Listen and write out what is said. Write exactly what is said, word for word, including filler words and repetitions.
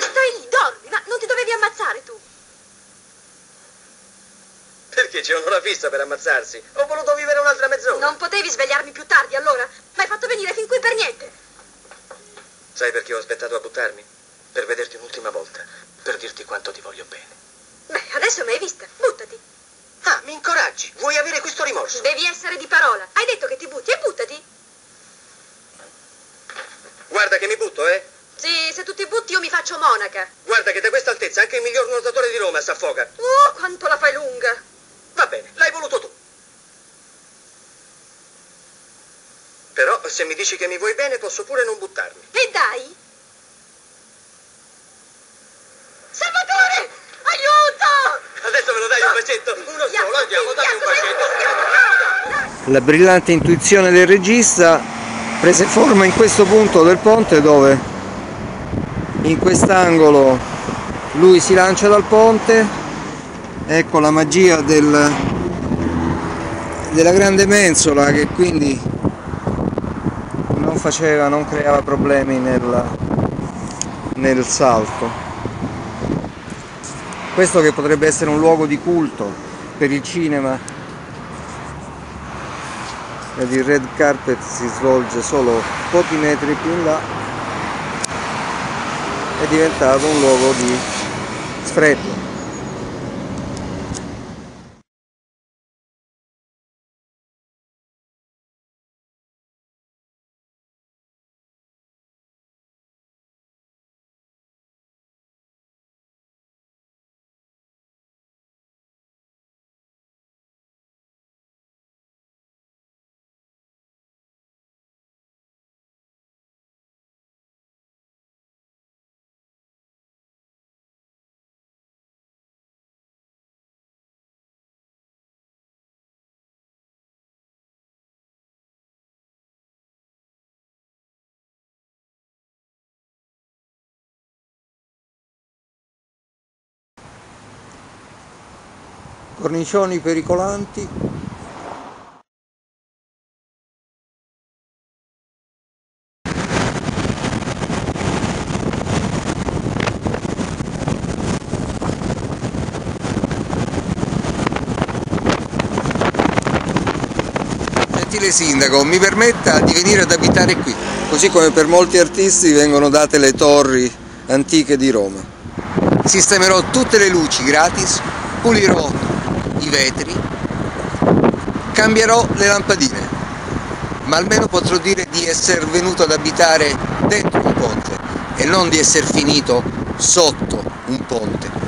stai lì, dormi, ma non ti dovevi ammazzare tu? Perché c'è un'ora fissa per ammazzarsi? Ho voluto vivere un'altra mezz'ora. Non potevi svegliarmi più tardi, allora? Mi hai fatto venire fin qui per niente. Sai perché ho aspettato a buttarmi? Per vederti un'ultima volta, per dirti quanto ti voglio bene. Beh, adesso mi hai vista, buttati. Ah, mi incoraggi, vuoi avere questo rimorso? Devi essere di parola. Hai detto che ti butti e buttati. Guarda che mi butto, eh? Sì, se tu ti butti io mi faccio monaca. Guarda che da questa altezza anche il miglior nuotatore di Roma s'affoga. Oh, quanto la fai lunga. Va bene, l'hai voluto tu. Però se mi dici che mi vuoi bene posso pure non buttarmi. E dai. Salvatore, aiuto! Adesso me lo dai un bacetto? Uno solo, andiamo, dammi un bacetto. La brillante intuizione del regista prese forma in questo punto del ponte, dove in quest'angolo lui si lancia dal ponte. Ecco la magia del, della grande mensola, che quindi non faceva, non creava problemi nel, nel salto. Questo che potrebbe essere un luogo di culto per il cinema, ed il red carpet si svolge solo pochi metri più in là, è diventato un luogo di sfregio. Cornicioni pericolanti. Gentile sindaco, mi permetta di venire ad abitare qui, così come per molti artisti vengono date le torri antiche di Roma. Sistemerò tutte le luci gratis, pulirò i vetri, cambierò le lampadine, ma almeno potrò dire di essere venuto ad abitare dentro un ponte e non di essere finito sotto un ponte.